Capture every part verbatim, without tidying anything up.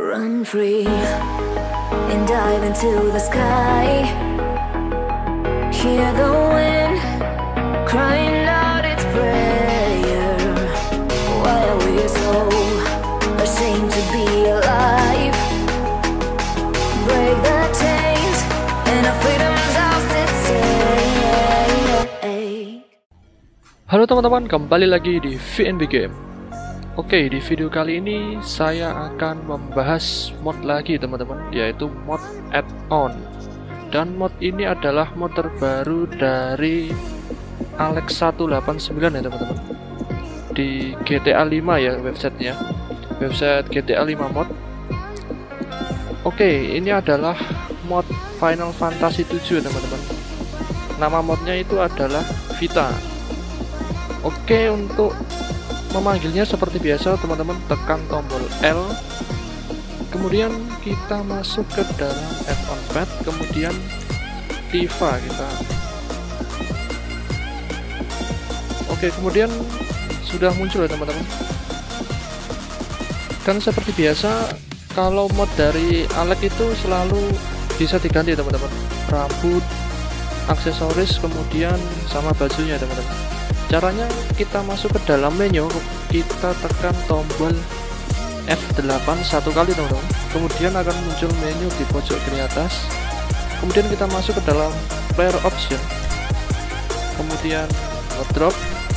Run free and dive into the sky. Hear the wind crying out its prayer. Why are we so ashamed to be alive? Break the chains and our freedom's ours to take. Halo teman-teman, kembali lagi di V N B Game. Oke, di video kali ini saya akan membahas mod lagi teman-teman, yaitu mod add-on. Dan mod ini adalah mod terbaru dari Alex seratus delapan puluh sembilan ya teman-teman. Di G T A lima ya websitenya, website G T A lima mod. Oke, ini adalah mod Final Fantasy tujuh ya teman-teman. Nama modnya itu adalah Vita. Oke, untuk memanggilnya seperti biasa teman-teman, tekan tombol L, kemudian kita masuk ke dalam add-on path, kemudian Tifa kita. Oke, kemudian sudah muncul ya teman-teman. Dan seperti biasa, kalau mod dari Alex itu selalu bisa diganti teman-teman, rambut, aksesoris, kemudian sama bajunya teman-teman. Caranya kita masuk ke dalam menu, kita tekan tombol F delapan satu kali teman-teman, kemudian akan muncul menu di pojok kiri atas, kemudian kita masuk ke dalam player option, kemudian wardrobe,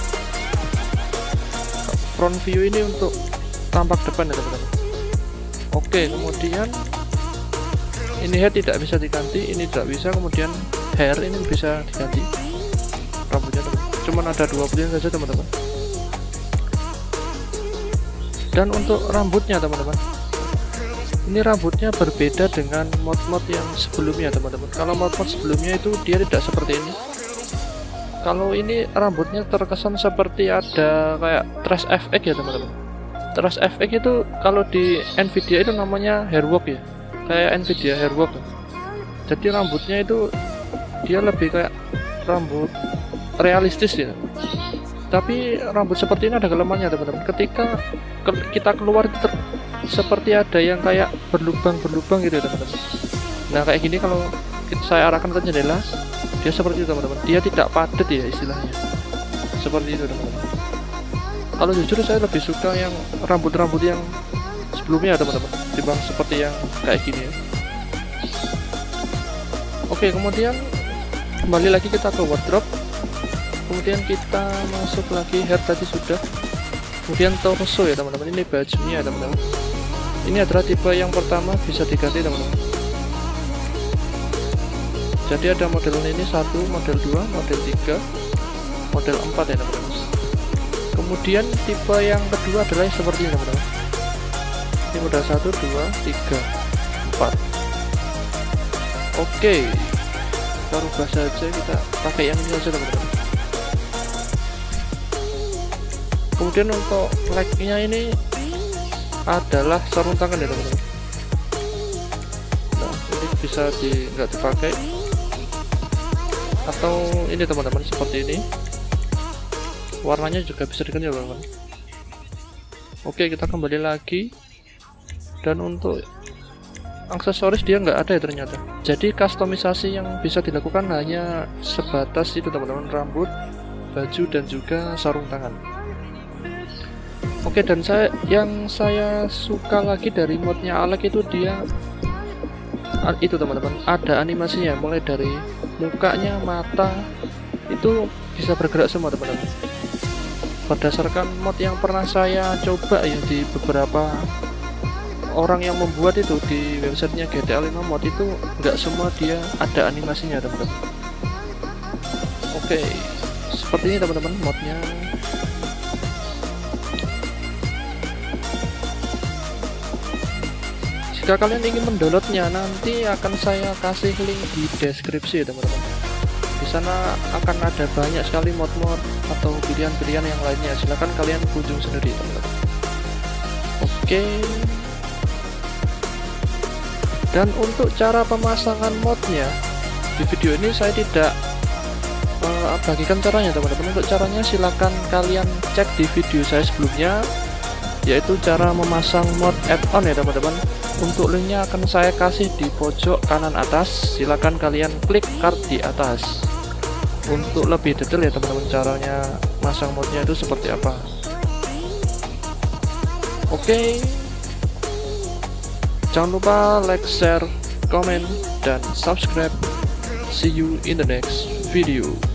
front view ini untuk tampak depan ya teman-teman. Oke, kemudian ini head tidak bisa diganti, ini tidak bisa, kemudian hair ini bisa diganti rambutnya teman-teman. Cuman ada dua pilihan saja teman-teman. Dan untuk rambutnya teman-teman, ini rambutnya berbeda dengan mod-mod yang sebelumnya teman-teman. Kalau mod-mod sebelumnya itu dia tidak seperti ini. Kalau ini rambutnya terkesan seperti ada kayak trash effect ya teman-teman. Trash effect itu kalau di Nvidia itu namanya hairwork ya, kayak Nvidia hairwork. Jadi rambutnya itu dia lebih kayak rambut realistis ya, tapi rambut seperti ini ada kelemahannya teman-teman. Ketika ke kita keluar itu seperti ada yang kayak berlubang-berlubang gitu ya teman-teman. Nah kayak gini kalau saya arahkan ke jendela, dia seperti itu teman-teman, dia tidak padat ya istilahnya, seperti itu teman-teman. Kalau jujur saya lebih suka yang rambut-rambut yang sebelumnya teman-teman, dibanding seperti yang kayak gini ya. Oke, kemudian kembali lagi kita ke wardrobe, kemudian kita masuk lagi hair tadi sudah, kemudian torso ya teman-teman, ini bajunya ya teman-teman. Ini adalah tipe yang pertama, bisa diganti teman-teman. Jadi ada model ini satu, model dua, model tiga, model empat ya teman-teman. Kemudian tipe yang kedua adalah seperti ini teman-teman. Ini model satu, dua, tiga, empat. Oke, kita rubah saja, kita pakai yang ini saja teman-teman. Kemudian untuk leg-nya ini adalah sarung tangan ya teman-teman. Nah, ini bisa di nggak dipakai, atau ini teman-teman seperti ini. Warnanya juga bisa diganti ya teman-teman. Oke, kita kembali lagi. Dan untuk aksesoris dia nggak ada ya ternyata. Jadi customisasi yang bisa dilakukan hanya sebatas itu teman-teman, rambut, baju, dan juga sarung tangan. Oke, dan saya yang saya suka lagi dari modnya Alex itu dia itu teman-teman, ada animasinya, mulai dari mukanya, mata itu bisa bergerak semua teman-teman. Berdasarkan mod yang pernah saya coba ya di beberapa orang yang membuat itu di websitenya G T A lima mod, itu nggak semua dia ada animasinya teman-teman. Oke, seperti ini teman-teman modnya. Jika kalian ingin mendownloadnya, nanti akan saya kasih link di deskripsi ya teman-teman. Di sana akan ada banyak sekali mod-mod atau pilihan-pilihan yang lainnya. Silahkan kalian kunjung sendiri teman-teman. Oke. Dan untuk cara pemasangan modnya di video ini saya tidak uh, bagikan caranya teman-teman. Untuk caranya silahkan kalian cek di video saya sebelumnya, yaitu cara memasang mod add-on ya teman-teman. Untuk linknya akan saya kasih di pojok kanan atas, silahkan kalian klik card di atas untuk lebih detail ya teman-teman, caranya masang modnya itu seperti apa. Oke, jangan lupa like, share, comment, dan subscribe. See you in the next video.